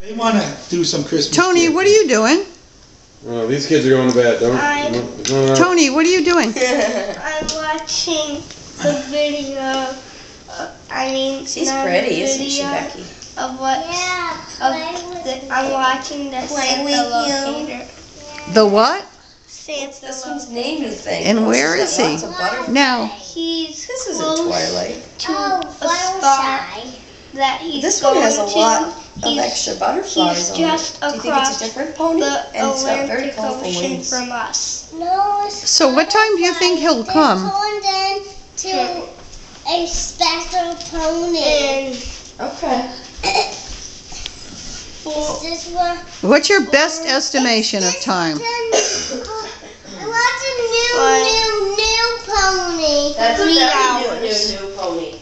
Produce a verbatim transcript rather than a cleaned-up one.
They want to do some Christmas. Tony, gift. what are you doing? Oh, these kids are going to bed. Don't. I'm, no, no. Tony, what are you doing? I'm watching the video. Uh, I mean, she's not pretty, the isn't she, video Becky? Of what? Yeah. Of the, I'm watching the Play Santa with locator. The what? Santa This locator. one's name, you think? And where is he? Lots of butter- Now, He's This isn't close Twilight. to Oh, a star that he's This going one has a to. lot of He's- extra butterflies He's on just it. Do you think across it's a different pony? the And it's got very Atlantic colorful Ocean wings. from us. No, it's so what time do you think he'll They come? turned into a special pony. And Okay. Is this one? What's your best estimation of time? I want a new, new, new pony. That's Three a very hours. new, new, new pony.